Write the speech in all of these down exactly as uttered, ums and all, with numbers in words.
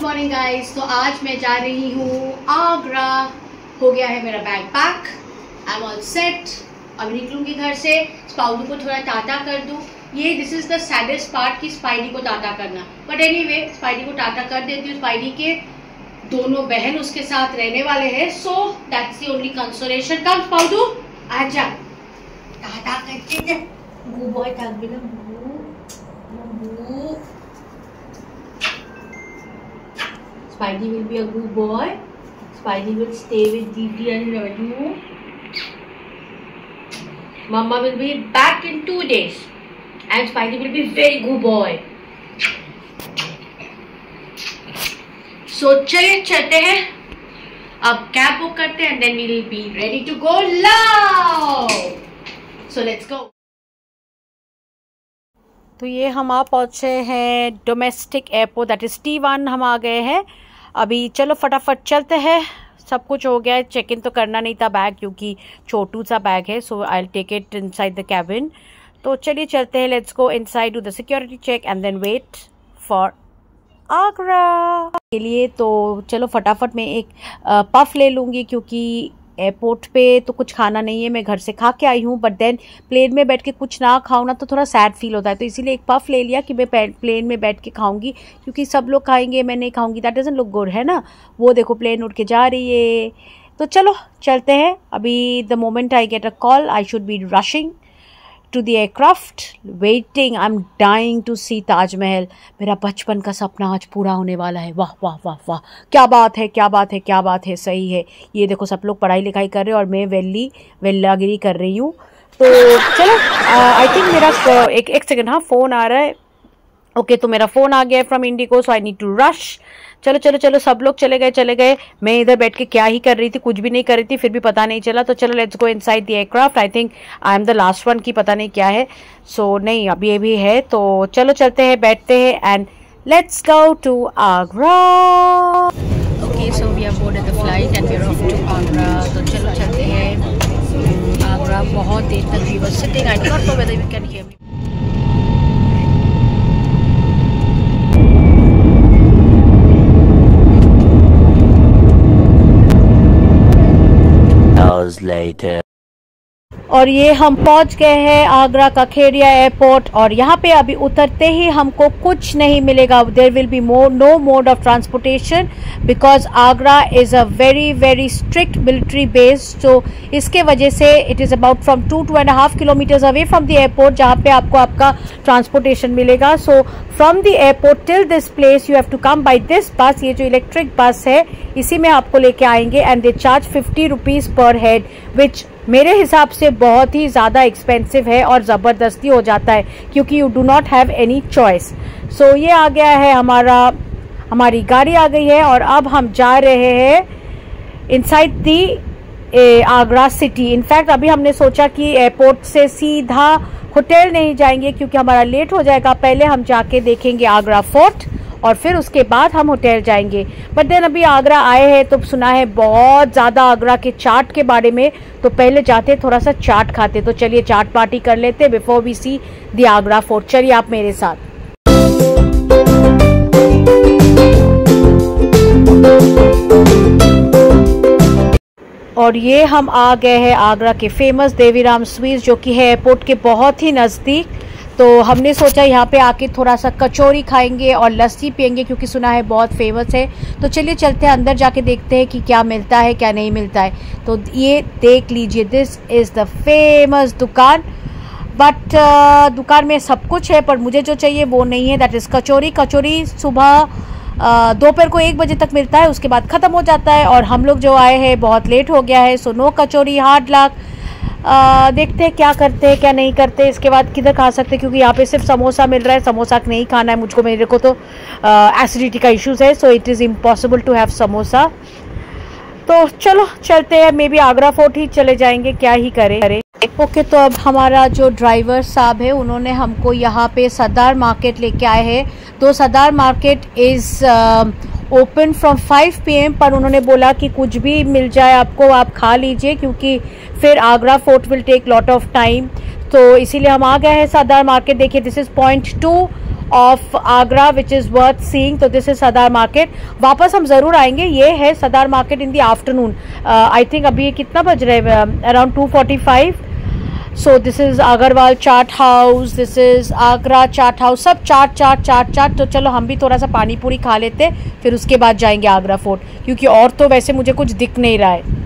Morning guys. तो आज मैं जा रही हूँ आगरा। हो गया है मेरा bag pack, I am all set. अब निकलूंगी घर से, स्पाइडी को थोड़ा टाटा कर दूँ। ये this is the saddest part कि स्पाइडी को टाटा करना, बट एनीवे स्पाइडी को टाटा कर देती हूँ। स्पाइडी के दोनों बहन उसके साथ रहने वाले हैं, so that's the only consolation. Come Spidu आजा, टाटा करके दे। गु बॉय থাকবে না गु। Spidey will be a good boy. Spidey will stay with Didi and Radu. Mama will be back in two days, and Spidey will be very good boy. So चलिए चलते हैं, अब कैब बुक करते हैं, and then we will be ready to go live. So let's go. तो ये हम आ पहुँचे हैं domestic airport, that is T one. हम आ गए हैं अभी। चलो फटाफट चलते हैं। सब कुछ हो गया है, चेक इन तो करना नहीं था बैग, क्योंकि छोटू सा बैग है, so I will take it inside the cabin. तो चलिए चलते हैं, let's go inside, do the security check and then wait for Agra के लिए। तो चलो फटाफट मैं एक पफ ले लूँगी, क्योंकि एयरपोर्ट पे तो कुछ खाना नहीं है, मैं घर से खा के आई हूँ। बट देन प्लेन में बैठ के कुछ ना खाऊँ ना तो थोड़ा सैड फील होता है, तो इसीलिए एक पफ ले लिया कि मैं प्लेन में बैठ के खाऊंगी, क्योंकि सब लोग खाएंगे, मैं नहीं खाऊंगी, दैट डजंट लुक गुड, है ना। वो देखो प्लेन उड़ के जा रही है। तो चलो चलते हैं। अभी the moment I get a call I should be rushing to the aircraft, waiting. I am dying to see Taj Mahal. मेरा बचपन का सपना आज पूरा होने वाला है। वाह वाह वाह वाह, क्या बात है, क्या बात है, क्या बात है। सही है। ये देखो सब लोग पढ़ाई लिखाई कर रहे हैं और मैं वेली वेल्लागिरी कर रही हूँ। तो चलो आई थिंक मेरा एक एक सेकेंड, हाँ फ़ोन आ रहा है। ओके okay, तो मेरा फ़ोन आ गया है from IndiGo, so I need to rush. चलो चलो चलो, सब लोग चले गए चले गए मैं इधर बैठ के क्या ही कर रही थी, कुछ भी नहीं कर रही थी, फिर भी पता नहीं चला। तो चलो let's go inside the aircraft. I think I am the last one की पता नहीं क्या है। सो so, नहीं अभी ये भी है। तो चलो चलते हैं, बैठते हैं and let's go to Agra. Okay so we have boarded the flight and we are off to Agra. तो चलो चलते हैं आगरा। बहुत देर तक we were sitting, I don't know whether you can hear me. Later. और ये हम पहुंच गए हैं आगरा का खेड़िया एयरपोर्ट, और यहाँ पे अभी उतरते ही हमको कुछ नहीं मिलेगा। There will be more no mode of transportation, because Agra is a very very strict military base. तो इसके वजह से it is about from two two and half kilometres away from the airport, जहाँ पे आपको आपका ट्रांसपोर्टेशन मिलेगा। So from the airport till this place you have to come by this bus. ये जो इलेक्ट्रिक बस है इसी में आपको लेके आएंगे, and they charge fifty rupees per head, which मेरे हिसाब से बहुत ही ज़्यादा एक्सपेंसिव है और ज़बरदस्ती हो जाता है, क्योंकि you do not have any choice. So ये आ गया है हमारा, हमारी गाड़ी आ गई है, और अब हम जा रहे हैं inside the Agra city. In fact अभी हमने सोचा कि एयरपोर्ट से सीधा होटल नहीं जाएंगे, क्योंकि हमारा लेट हो जाएगा। पहले हम जाके देखेंगे आगरा फोर्ट और फिर उसके बाद हम होटल जाएंगे। बट देन अभी आगरा आए हैं तो सुना है बहुत ज़्यादा आगरा के चाट के बारे में, तो पहले जाते थोड़ा सा चाट खाते। तो चलिए चाट पार्टी कर लेते before we see the Agra fort. चलिए आप मेरे साथ। और ये हम आ गए हैं आगरा के फेमस देवीराम स्वीट्स, जो कि है एयरपोर्ट के बहुत ही नज़दीक। तो हमने सोचा यहाँ पे आके थोड़ा सा कचौरी खाएंगे और लस्सी पियेंगे, क्योंकि सुना है बहुत फेमस है। तो चलिए चलते हैं अंदर, जाके देखते हैं कि क्या मिलता है क्या नहीं मिलता है। तो ये देख लीजिए, this is the famous dukaan. But uh, दुकान में सब कुछ है, पर मुझे जो चाहिए वो नहीं है, दैट इज़ कचौरी। कचौरी सुबह uh, दोपहर को एक बजे तक मिलता है, उसके बाद ख़त्म हो जाता है। और हम लोग जो आए हैं बहुत लेट हो गया है, so no kachori, hard luck. आ, देखते हैं क्या करते हैं क्या नहीं करते, इसके बाद किधर खा सकते हैं, क्योंकि यहाँ पे सिर्फ समोसा मिल रहा है। समोसा नहीं खाना है मुझको, मेरे को तो एसिडिटी का इश्यूज़ है, so it is impossible to have samosa. तो चलो चलते हैं, मे बी आगरा फोर्ट ही चले जाएंगे, क्या ही करें करें ओके okay, तो अब हमारा जो ड्राइवर साहब है उन्होंने हमको यहाँ पे सरदार मार्केट लेके आए हैं। तो Sardar market is open from five P M, पर उन्होंने बोला कि कुछ भी मिल जाए आपको आप खा लीजिए, क्योंकि फिर Agra fort will take lot of time. तो इसीलिए हम आ गए हैं सरदार मार्केट। देखिए this is point two of Agra which is worth seeing. तो दिस इज सदार मार्केट। वापस हम ज़रूर आएंगे। ये है Sadar market in the afternoon. I think अभी ये कितना बज रहे हैं, around two forty five. So this is Agarwal chaat house, this is Agra chaat house, सब चाट चाट चाट चाट। तो चलो हम भी थोड़ा सा पानी पूरी खा लेते, फिर उसके बाद जाएंगे आगरा फोर्ट, क्योंकि और तो वैसे मुझे कुछ दिख नहीं रहा है।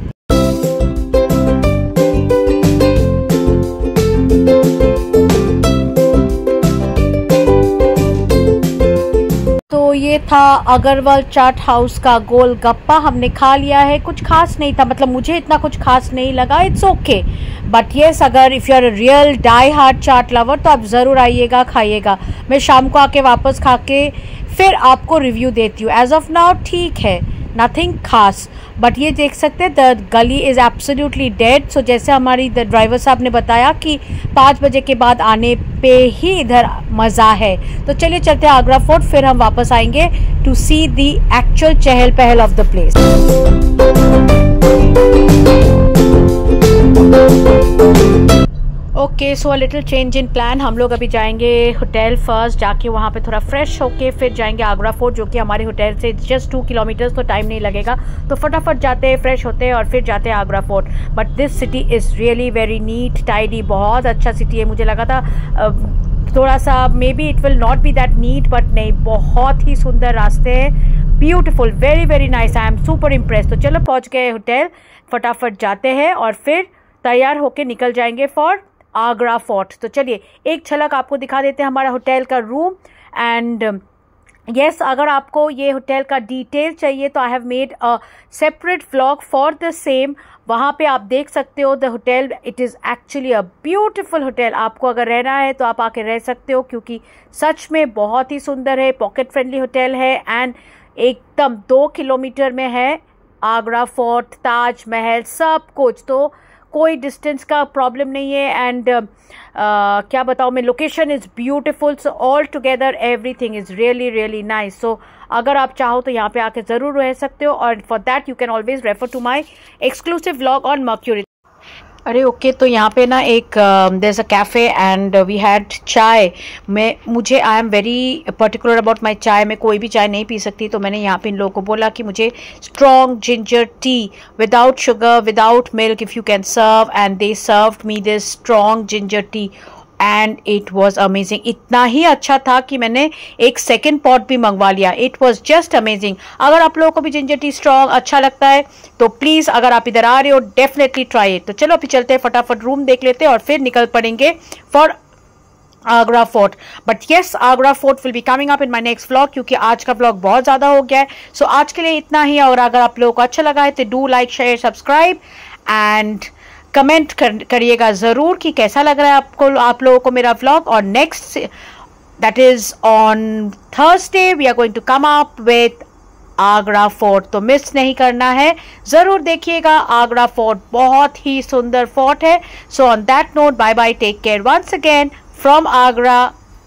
तो ये था अग्रवाल चाट हाउस का गोलगप्पा, हमने खा लिया है। कुछ खास नहीं था, मतलब मुझे इतना कुछ खास नहीं लगा, इट्स ओके। बट येस, अगर if you are a real die hard chaat lover तो आप ज़रूर आइएगा, खाइएगा। मैं शाम को आके वापस खा के फिर आपको रिव्यू देती हूँ। एज ऑफ नाउ ठीक है, नथिंग खास। बट ये देख सकते हैं द गली इज़ एब्सोल्युटली डेड। सो जैसे हमारी द ड्राइवर साहब ने बताया कि पाँच बजे के बाद आने पे ही इधर मज़ा है। तो चलिए चलते हैं आगरा फोर्ट, फिर हम वापस आएंगे to see the actual chahal pahal of the place. Okay, so a little change in plan. हम लोग अभी जाएंगे होटल फर्स्ट, जाके वहाँ पे थोड़ा फ्रेश होके फिर जाएंगे आगरा फोर्ट, जो कि हमारे होटल से जस्ट टू किलोमीटर्स, तो टाइम नहीं लगेगा। तो फटाफट जाते हैं, फ्रेश होते हैं और फिर जाते हैं Agra fort. But this city is really very neat tidy, बहुत अच्छा सिटी है। मुझे लगा था uh, थोड़ा सा maybe it will not be that neat, but नहीं, बहुत ही सुंदर रास्ते हैं, beautiful, very very nice. I am super impress. तो चलो पहुँच गए होटल, फटाफट जाते हैं और फिर तैयार होके निकल जाएंगे फॉर आगरा फोर्ट। तो चलिए एक झलक आपको दिखा देते हैं हमारा होटल का रूम। एंड यस yes, अगर आपको ये होटल का डिटेल चाहिए तो I have made a separate vlog for the same. वहाँ पे आप देख सकते हो the hotel, it is actually a beautiful hotel. आपको अगर रहना है तो आप आके रह सकते हो, क्योंकि सच में बहुत ही सुंदर है, पॉकेट फ्रेंडली होटल है एंड एकदम दो किलोमीटर में है आगरा फोर्ट, ताज महल, सब कुछ। तो कोई डिस्टेंस का प्रॉब्लम नहीं है। एंड uh, uh, क्या बताऊँ मैं, location is beautiful. So all together everything is really really nice. So अगर आप चाहो तो यहाँ पे आके ज़रूर रह सकते हो, और for that you can always refer to my exclusive vlog on Mercury. अरे ओके okay, तो यहाँ पे ना एक there is a cafe and we had chai. मैं मुझे I am very particular about my chai, मैं कोई भी चाय नहीं पी सकती। तो मैंने यहाँ पे इन लोगों को बोला कि मुझे strong ginger tea without sugar, without milk, if you can serve. And they served me this strong ginger tea and it was amazing. इतना ही अच्छा था कि मैंने एक सेकेंड पॉट भी मंगवा लिया। It was just amazing. अगर आप लोगों को भी जिंजर टी स्ट्रॉन्ग अच्छा लगता है तो प्लीज़, अगर आप इधर आ रहे हो, डेफिनेटली ट्राई इट। तो चलो अभी चलते हैं, फटाफट रूम देख लेते हैं और फिर निकल पड़ेंगे for Agra fort. But yes, Agra fort will be coming up in my next vlog, क्योंकि आज का व्लॉग बहुत ज़्यादा हो गया है। सो so, आज के लिए इतना ही। और अगर आप लोगों को अच्छा लगा है तो do like, share, subscribe and comment कर, करिएगा ज़रूर कि कैसा लग रहा है आपको, आप लोगों को मेरा व्लॉग। और next, that is on Thursday, we are going to come up with Agra Fort. तो मिस नहीं करना है, ज़रूर देखिएगा। आगरा फोर्ट बहुत ही सुंदर फोर्ट है। So on that note, bye bye, take care once again from Agra.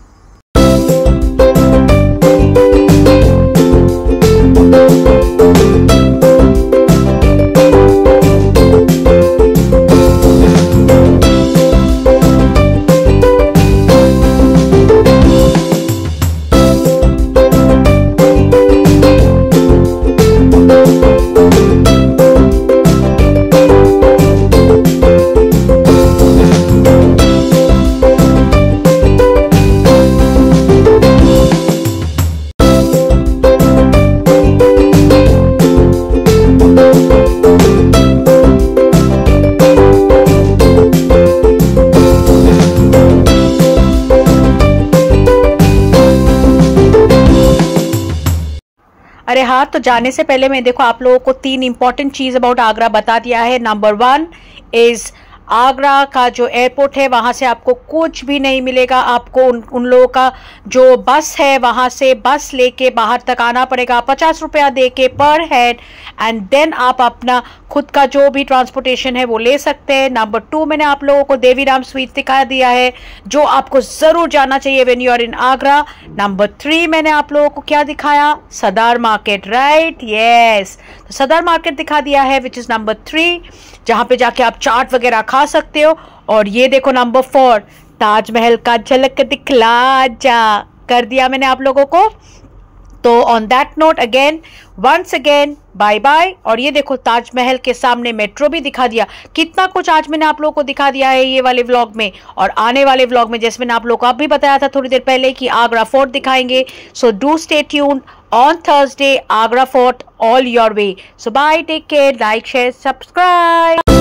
अरे हाँ, तो जाने से पहले मैं देखो आप लोगों को तीन इंपॉर्टेंट चीज़ अबाउट आगरा बता दिया है। नंबर वन इज़ आगरा का जो एयरपोर्ट है वहाँ से आपको कुछ भी नहीं मिलेगा। आपको उन, उन लोगों का जो बस है वहाँ से बस लेके बाहर तक आना पड़ेगा, पचास रुपया दे के पर हेड। एंड देन आप अपना खुद का जो भी ट्रांसपोर्टेशन है वो ले सकते हैं। नंबर टू, मैंने आप लोगों को देवीराम स्वीट्स दिखा दिया है, जो आपको ज़रूर जाना चाहिए when you are in Agra. Number three, मैंने आप लोगों को क्या दिखाया, सदार मार्केट, राइट, यस। तो सदार मार्केट दिखा दिया है विच इज़ नंबर थ्री, जहाँ पे जाके आप चाट वगैरह खा सकते हो। और ये देखो नंबर फोर, ताजमहल का झलक दिखला जा। कर दिया मैंने आप लोगों को। तो on that note again once again bye bye. और ये देखो ताजमहल के सामने मेट्रो भी दिखा दिया। कितना कुछ आज मैंने आप लोगों को दिखा दिया है ये वाले व्लॉग में। और आने वाले व्लॉग में जैसे मैंने आप लोगों को अब भी बताया था थोड़ी देर पहले कि आगरा फोर्ट दिखाएंगे। So do stay tuned on Thursday, Agra Fort all your way. So bye, take care, like share subscribe.